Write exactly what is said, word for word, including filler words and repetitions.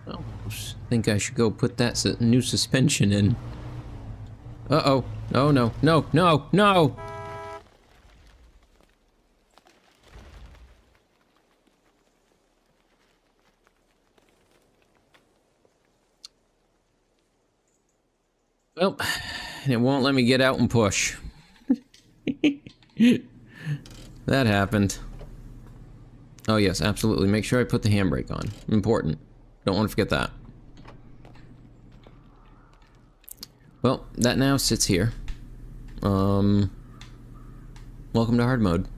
I think I should go put that su new suspension in. Uh-oh. Oh, no. No, no, no! Well, it won't let me get out and push. That happened. Oh yes, absolutely. Make sure I put the handbrake on. Important. Don't want to forget that. Well, that now sits here. Um, welcome to hard mode.